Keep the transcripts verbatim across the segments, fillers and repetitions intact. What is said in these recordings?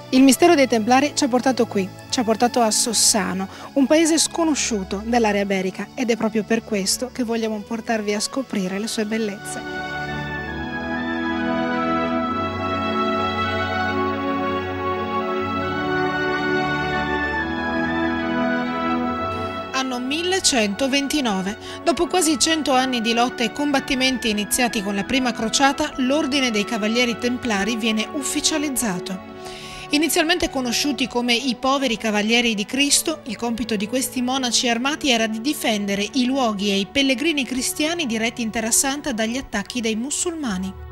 Il mistero dei Templari ci ha portato qui, ci ha portato a Sossano, un paese sconosciuto dell'area iberica, ed è proprio per questo che vogliamo portarvi a scoprire le sue bellezze. Anno millecentoventinove. Dopo quasi cento anni di lotte e combattimenti iniziati con la prima crociata, l'Ordine dei Cavalieri Templari viene ufficializzato. Inizialmente conosciuti come i poveri Cavalieri di Cristo, il compito di questi monaci armati era di difendere i luoghi e i pellegrini cristiani diretti in Terra Santa dagli attacchi dei musulmani.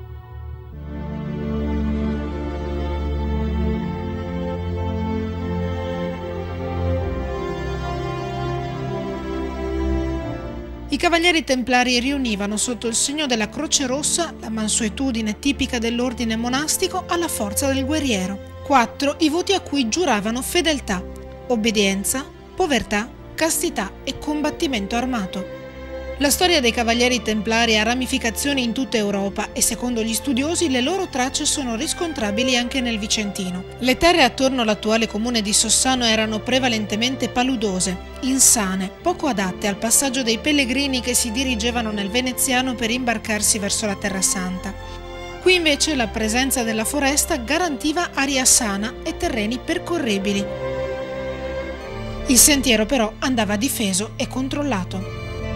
I Cavalieri Templari riunivano sotto il segno della Croce Rossa la mansuetudine tipica dell'ordine monastico alla forza del guerriero. Quattro i voti a cui giuravano fedeltà, obbedienza, povertà, castità e combattimento armato. La storia dei Cavalieri Templari ha ramificazioni in tutta Europa e secondo gli studiosi le loro tracce sono riscontrabili anche nel Vicentino. Le terre attorno all'attuale comune di Sossano erano prevalentemente paludose, insane, poco adatte al passaggio dei pellegrini che si dirigevano nel Veneziano per imbarcarsi verso la Terra Santa. Qui invece la presenza della foresta garantiva aria sana e terreni percorribili. Il sentiero però andava difeso e controllato.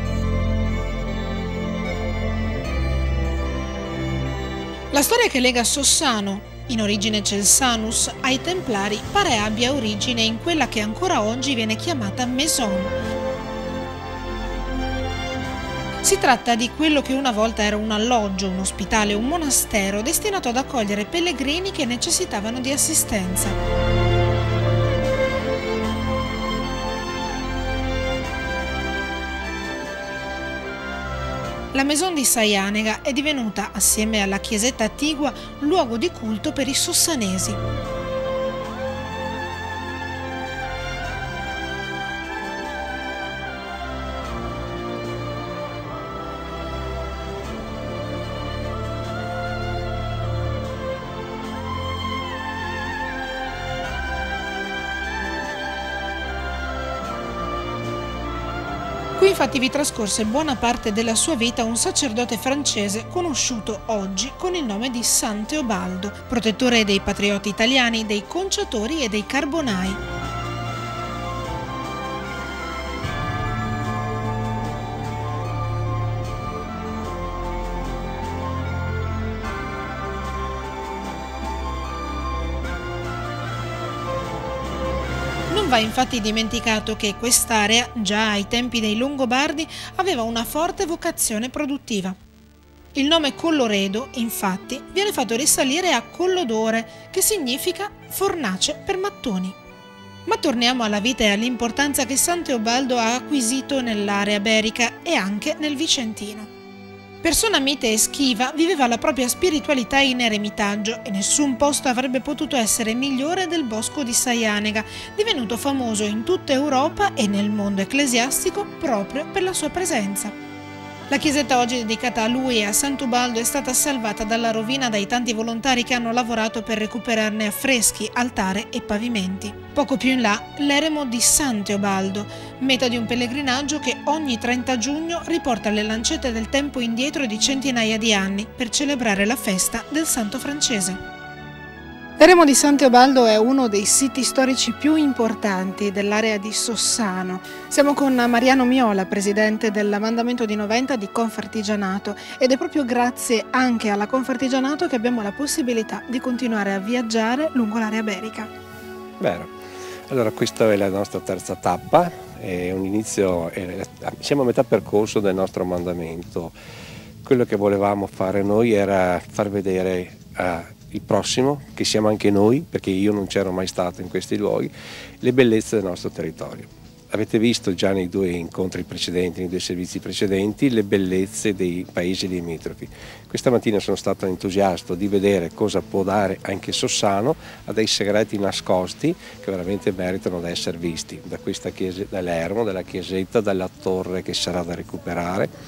La storia che lega Sossano, in origine Celsanus, ai Templari pare abbia origine in quella che ancora oggi viene chiamata Maison. Si tratta di quello che una volta era un alloggio, un ospitale, un monastero destinato ad accogliere pellegrini che necessitavano di assistenza. La Maison di Saianega è divenuta, assieme alla chiesetta attigua, luogo di culto per i sossanesi. Qui infatti vi trascorse buona parte della sua vita un sacerdote francese conosciuto oggi con il nome di San Teobaldo, protettore dei patrioti italiani, dei conciatori e dei carbonai. Non va infatti dimenticato che quest'area, già ai tempi dei Longobardi, aveva una forte vocazione produttiva. Il nome Colloredo, infatti, viene fatto risalire a Collodore, che significa fornace per mattoni. Ma torniamo alla vita e all'importanza che San Teobaldo ha acquisito nell'area iberica e anche nel Vicentino. Persona mite e schiva, viveva la propria spiritualità in eremitaggio e nessun posto avrebbe potuto essere migliore del bosco di Saianega, divenuto famoso in tutta Europa e nel mondo ecclesiastico proprio per la sua presenza. La chiesetta oggi dedicata a lui e a San Teobaldo è stata salvata dalla rovina dai tanti volontari che hanno lavorato per recuperarne affreschi, altare e pavimenti. Poco più in là, l'eremo di San Teobaldo, meta di un pellegrinaggio che ogni trenta giugno riporta le lancette del tempo indietro di centinaia di anni per celebrare la festa del santo francese. L'eremo di San Teobaldo è uno dei siti storici più importanti dell'area di Sossano. Siamo con Mariano Miola, presidente del Mandamento di Noventa di Confartigianato, ed è proprio grazie anche alla Confartigianato che abbiamo la possibilità di continuare a viaggiare lungo l'area iberica. Vero. Allora questa è la nostra terza tappa, è un inizio, è, siamo a metà percorso del nostro mandamento. Quello che volevamo fare noi era far vedere a il prossimo, che siamo anche noi, perché io non c'ero mai stato in questi luoghi, le bellezze del nostro territorio. Avete visto già nei due incontri precedenti, nei due servizi precedenti, le bellezze dei paesi limitrofi. Questa mattina sono stato entusiasta di vedere cosa può dare anche Sossano, a dei segreti nascosti che veramente meritano di essere visti, da questa chiesa, dall'ermo, dalla chiesetta, dalla torre che sarà da recuperare,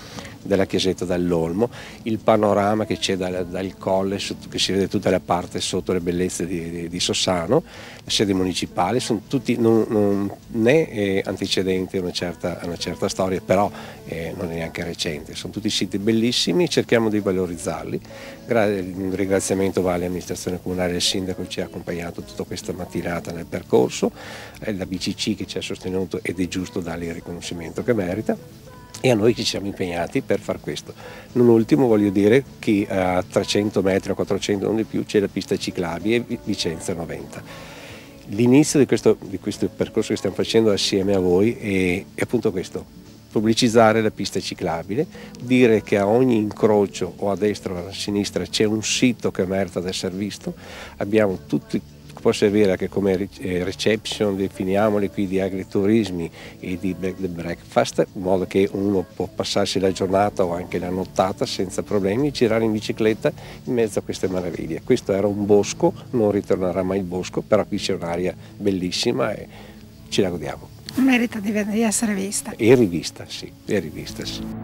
della chiesetta dell'Olmo, il panorama che c'è dal, dal colle, che si vede tutta la parte sotto le bellezze di, di, di Sossano, la sede municipale, sono tutti non, non, né eh, antecedenti a una certa, a una certa storia, però eh, non è neanche recente, sono tutti siti bellissimi, cerchiamo di valorizzarli. Un ringraziamento va all'amministrazione comunale e al sindaco che ci ha accompagnato tutta questa mattinata nel percorso, la B C C che ci ha sostenuto ed è giusto dargli il riconoscimento che merita, e a noi che ci siamo impegnati per far questo. Non ultimo voglio dire che a trecento metri o quattrocento non di più c'è la pista ciclabile Vicenza novanta. L'inizio di questo, di questo percorso che stiamo facendo assieme a voi è, è appunto questo: pubblicizzare la pista ciclabile, dire che a ogni incrocio o a destra o a sinistra c'è un sito che merita di essere visto. Abbiamo tutti, può servire anche come reception, definiamoli qui, di agriturismi e di bed and breakfast, in modo che uno può passarsi la giornata o anche la nottata senza problemi, girare in bicicletta in mezzo a queste meraviglie. Questo era un bosco, non ritornerà mai il bosco, però qui c'è un'area bellissima e ce la godiamo. Merita di, di essere vista. E rivista, sì, e rivista, sì.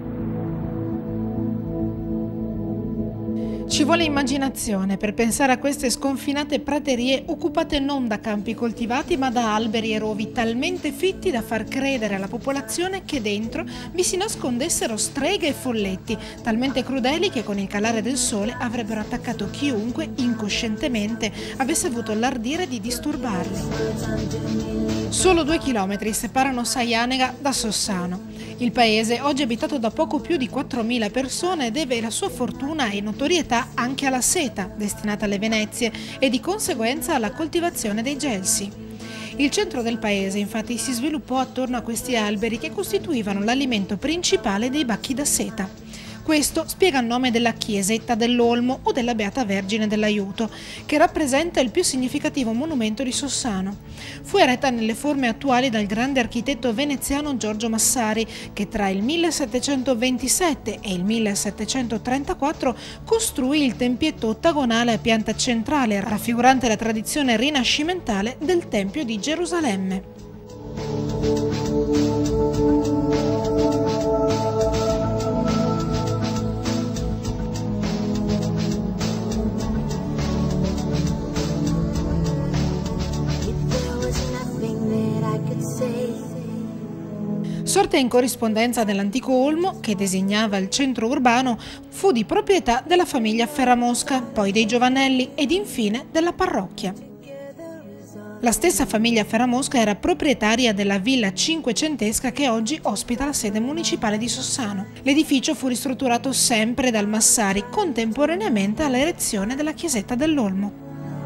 Ci vuole immaginazione per pensare a queste sconfinate praterie occupate non da campi coltivati ma da alberi e rovi talmente fitti da far credere alla popolazione che dentro vi si nascondessero streghe e folletti, talmente crudeli che con il calare del sole avrebbero attaccato chiunque incoscientemente avesse avuto l'ardire di disturbarli. Solo due chilometri separano Saianega da Sossano. Il paese, oggi abitato da poco più di quattromila persone, deve la sua fortuna e notorietà anche alla seta, destinata alle Venezie, e di conseguenza alla coltivazione dei gelsi. Il centro del paese, infatti, si sviluppò attorno a questi alberi che costituivano l'alimento principale dei bacchi da seta. Questo spiega il nome della chiesetta dell'Olmo o della Beata Vergine dell'Aiuto, che rappresenta il più significativo monumento di Sossano. Fu eretta nelle forme attuali dal grande architetto veneziano Giorgio Massari, che tra il millesettecentoventisette e il millesettecentotrentaquattro costruì il tempietto ottagonale a pianta centrale, raffigurante la tradizione rinascimentale del Tempio di Gerusalemme. Sorta in corrispondenza dell'antico Olmo, che designava il centro urbano, fu di proprietà della famiglia Ferramosca, poi dei Giovannelli ed infine della parrocchia. La stessa famiglia Ferramosca era proprietaria della villa cinquecentesca che oggi ospita la sede municipale di Sossano. L'edificio fu ristrutturato sempre dal Massari, contemporaneamente all'erezione della chiesetta dell'Olmo.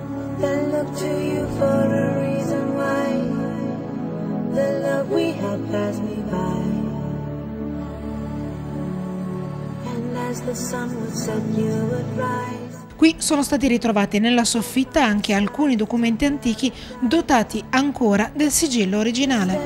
Qui sono stati ritrovati nella soffitta anche alcuni documenti antichi dotati ancora del sigillo originale.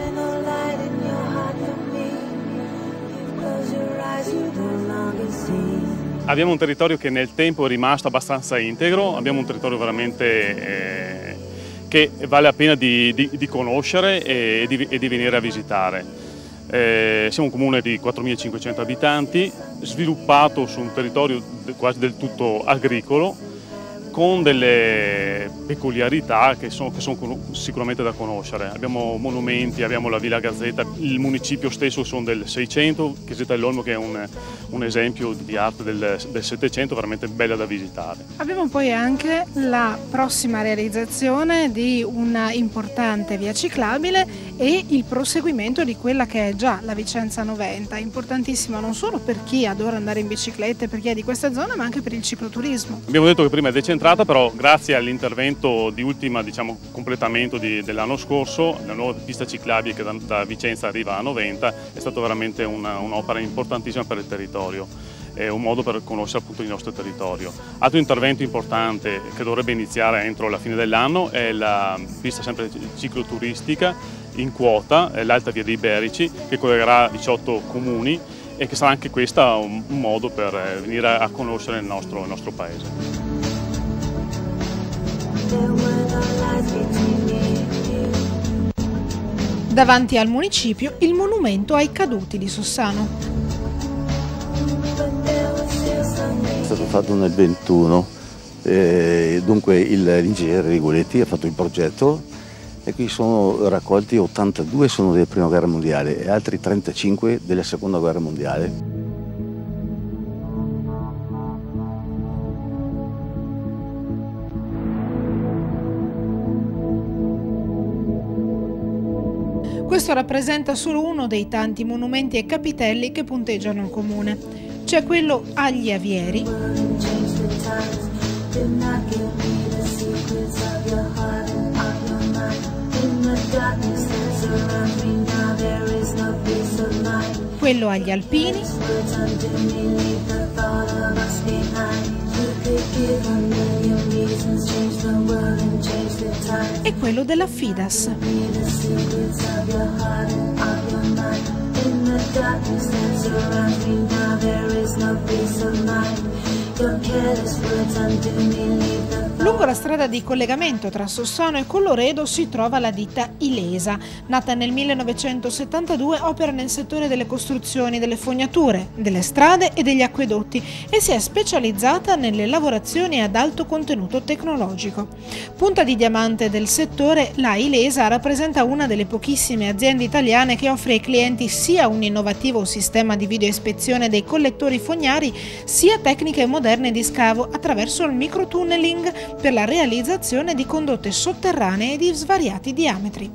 Abbiamo un territorio che nel tempo è rimasto abbastanza integro, abbiamo un territorio veramente eh, che vale la pena di, di, di conoscere e di, e di venire a visitare. Eh, siamo un comune di quattromilacinquecento abitanti, sviluppato su un territorio quasi del tutto agricolo, con delle peculiarità che sono, che sono sicuramente da conoscere. Abbiamo monumenti, abbiamo la Villa Gazzetta, il municipio stesso sono del Seicento, Chiesetta dell'Olmo che è un, un esempio di arte del, del Settecento, veramente bella da visitare. Abbiamo poi anche la prossima realizzazione di una importante via ciclabile e il proseguimento di quella che è già la Vicenza novanta, importantissima non solo per chi adora andare in bicicletta e per chi è di questa zona, ma anche per il cicloturismo. Abbiamo detto che prima è decentrata, però grazie all'intervento di ultima diciamo, completamento dell'anno scorso, la nuova pista ciclabile che da, da Vicenza arriva a Noventa è stata veramente un'opera importantissima per il territorio. È un modo per conoscere appunto il nostro territorio. Altro intervento importante che dovrebbe iniziare entro la fine dell'anno è la pista sempre cicloturistica in quota, l'Alta Via dei Berici, che collegherà diciotto comuni e che sarà anche questa un, un modo per venire a conoscere il nostro, il nostro paese. Davanti al municipio il monumento ai caduti di Sossano. stato fatto nel ventuno, eh, dunque l'ingegnere Rigoletti ha fatto il progetto e qui sono raccolti ottantadue sono della prima guerra mondiale e altri trentacinque della seconda guerra mondiale. Questo rappresenta solo uno dei tanti monumenti e capitelli che punteggiano il comune. C'è quello agli avieri, quello agli alpini e quello della Fidas. Lungo la strada di collegamento tra Sossano e Colloredo si trova la ditta Ilesa. Nata nel millenovecentosettantadue, opera nel settore delle costruzioni, delle fognature, delle strade e degli acquedotti e si è specializzata nelle lavorazioni ad alto contenuto tecnologico. Punta di diamante del settore, la Ilesa rappresenta una delle pochissime aziende italiane che offre ai clienti sia un innovativo sistema di videoispezione dei collettori fognari, sia tecniche moderne di scavo attraverso il microtunneling per la realizzazione di condotte sotterranee di svariati diametri.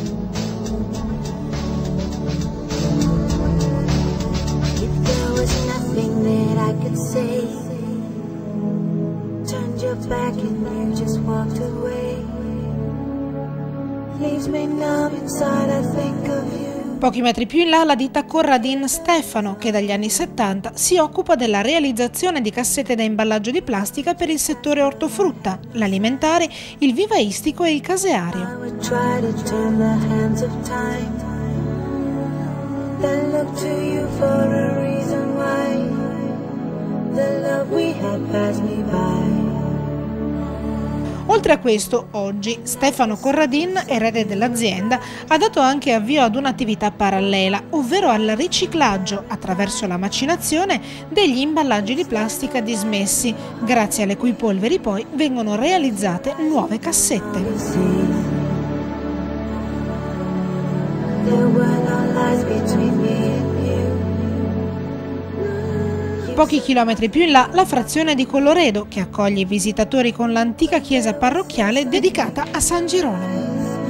Pochi metri più in là la ditta Corradin Stefano, che dagli anni settanta si occupa della realizzazione di cassette da imballaggio di plastica per il settore ortofrutta, l'alimentare, il vivaistico e il caseario. Oltre a questo, oggi Stefano Corradin, erede dell'azienda, ha dato anche avvio ad un'attività parallela, ovvero al riciclaggio, attraverso la macinazione, degli imballaggi di plastica dismessi, grazie alle cui polveri poi vengono realizzate nuove cassette. Pochi chilometri più in là la frazione di Colloredo, che accoglie i visitatori con l'antica chiesa parrocchiale dedicata a San Girolamo.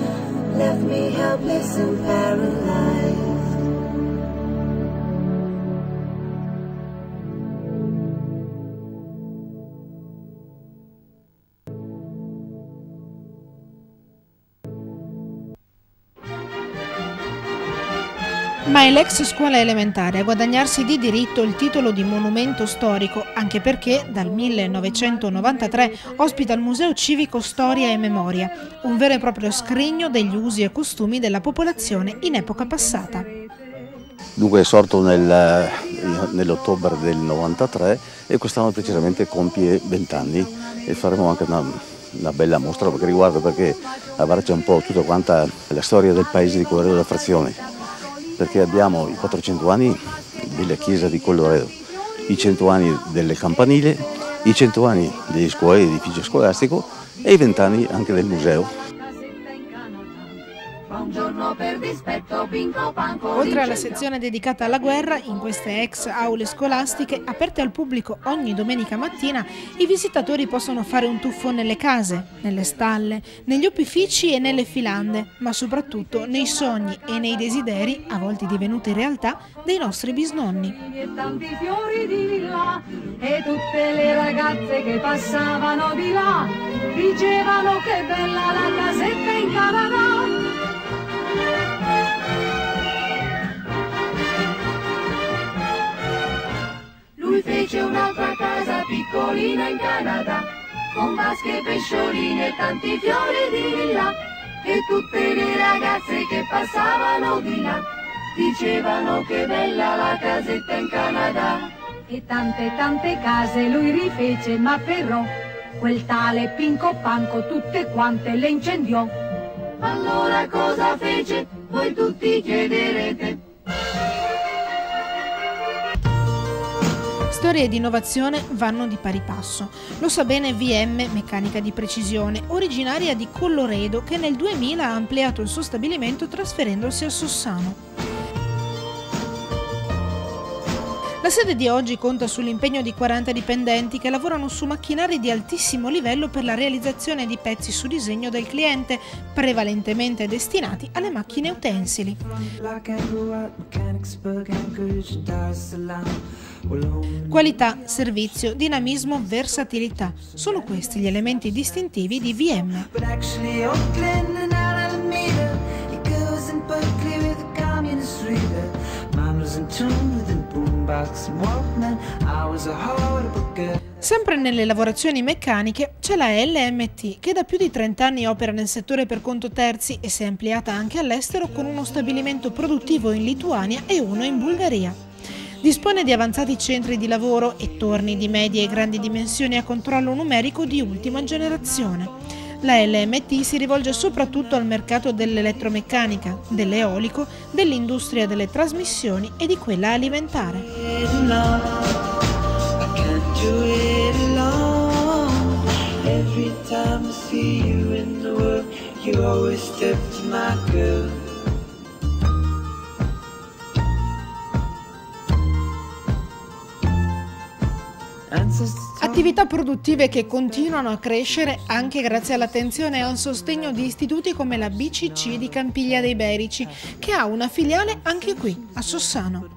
Ma è l'ex scuola elementare a guadagnarsi di diritto il titolo di monumento storico, anche perché dal millenovecentonovantatré ospita il Museo Civico Storia e Memoria, un vero e proprio scrigno degli usi e costumi della popolazione in epoca passata. Dunque è sorto nel, nell'ottobre del novantatré e quest'anno precisamente compie vent'anni e faremo anche una, una bella mostra che riguarda, perché abbraccia un po' tutta quanta la storia del paese di Colloredo della Frazione. Perché abbiamo i quattrocento anni della chiesa di Colloredo, i cento anni delle campanile, i cento anni delle scuole, dell'edificio scolastico e i venti anni anche del museo. Oltre alla sezione dedicata alla guerra, in queste ex aule scolastiche, aperte al pubblico ogni domenica mattina, i visitatori possono fare un tuffo nelle case, nelle stalle, negli opifici e nelle filande, ma soprattutto nei sogni e nei desideri, a volte divenuti realtà, dei nostri bisnonni. E tanti fiori di là, e tutte le ragazze che passavano di là dicevano che bella la casetta in Canada. Lui fece un'altra casa piccolina in Canada, con vasche, pescioline e tanti fiori di là, e tutte le ragazze che passavano di là dicevano che bella la casetta in Canada. E tante tante case lui rifece, ma però quel tale Pinco Panco tutte quante le incendiò. Allora cosa fece? Voi tutti chiederete. Storia ed innovazione vanno di pari passo. Lo sa bene V M Meccanica di Precisione, originaria di Colloredo, che nel duemila ha ampliato il suo stabilimento trasferendosi a Sossano. La sede di oggi conta sull'impegno di quaranta dipendenti che lavorano su macchinari di altissimo livello per la realizzazione di pezzi su disegno del cliente, prevalentemente destinati alle macchine utensili. Qualità, servizio, dinamismo, versatilità. Sono questi gli elementi distintivi di V M. Sempre nelle lavorazioni meccaniche c'è la L M T, che da più di trenta anni opera nel settore per conto terzi e si è ampliata anche all'estero con uno stabilimento produttivo in Lituania e uno in Bulgaria. Dispone di avanzati centri di lavoro e torni di medie e grandi dimensioni a controllo numerico di ultima generazione. La L M T si rivolge soprattutto al mercato dell'elettromeccanica, dell'eolico, dell'industria delle trasmissioni e di quella alimentare. Attività produttive che continuano a crescere anche grazie all'attenzione e al sostegno di istituti come la B C C di Campiglia dei Berici, che ha una filiale anche qui, a Sossano.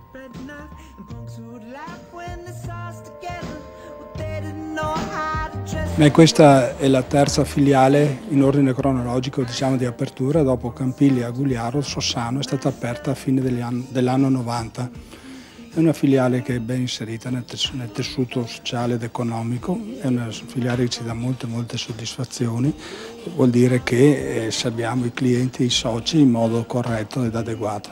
Beh, questa è la terza filiale in ordine cronologico, diciamo, di apertura. Dopo Campiglia, Gugliaro, Sossano è stata aperta a fine dell'anno novanta. È una filiale che è ben inserita nel, tess nel tessuto sociale ed economico, è una filiale che ci dà molte molte soddisfazioni, vuol dire che eh, serviamo i clienti e i soci in modo corretto ed adeguato.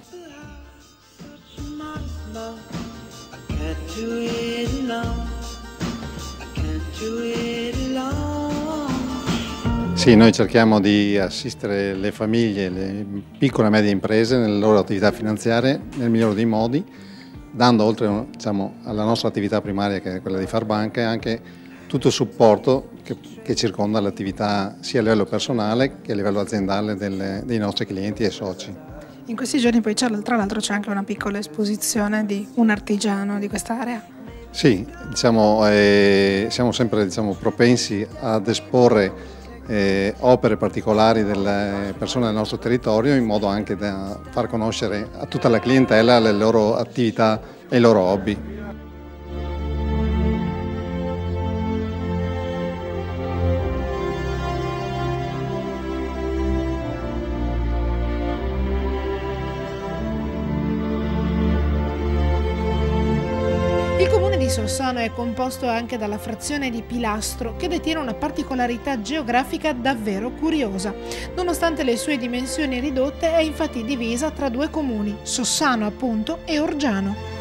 Sì, noi cerchiamo di assistere le famiglie, le piccole e medie imprese nelle loro attività finanziarie nel migliore dei modi, dando oltre, diciamo, alla nostra attività primaria, che è quella di far banca, anche tutto il supporto che, che circonda l'attività sia a livello personale che a livello aziendale delle, dei nostri clienti e soci. In questi giorni poi tra l'altro c'è anche una piccola esposizione di un artigiano di quest'area. Sì, diciamo, eh, siamo sempre, diciamo, propensi ad esporre Eh, opere particolari delle persone del nostro territorio, in modo anche da far conoscere a tutta la clientela le loro attività e i loro hobby. Sossano è composto anche dalla frazione di Pilastro, che detiene una particolarità geografica davvero curiosa. Nonostante le sue dimensioni ridotte, è infatti divisa tra due comuni, Sossano appunto e Orgiano.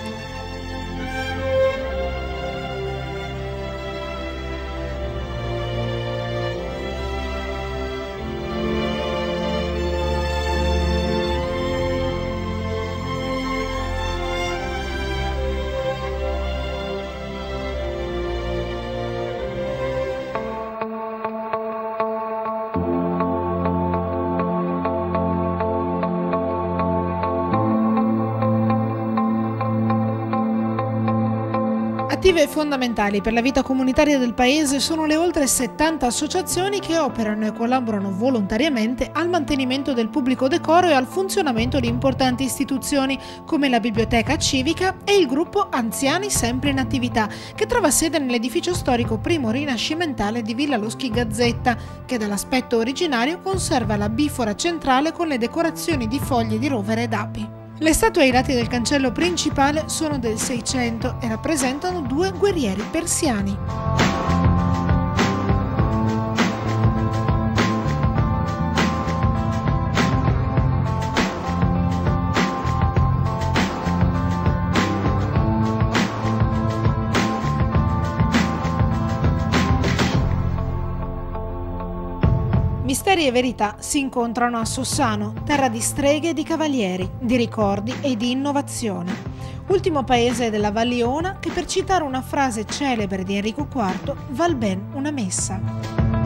Attive e fondamentali per la vita comunitaria del paese sono le oltre settanta associazioni che operano e collaborano volontariamente al mantenimento del pubblico decoro e al funzionamento di importanti istituzioni come la Biblioteca Civica e il gruppo Anziani Sempre in Attività, che trova sede nell'edificio storico primo rinascimentale di Villa Loschi Gazzetta, che dall'aspetto originario conserva la bifora centrale con le decorazioni di foglie di rovere ed api. Le statue ai lati del cancello principale sono del Seicento e rappresentano due guerrieri persiani. Misteri e verità si incontrano a Sossano, terra di streghe e di cavalieri, di ricordi e di innovazione. ultimo paese della Val Liona che, per citare una frase celebre di Enrico quarto, val ben una messa.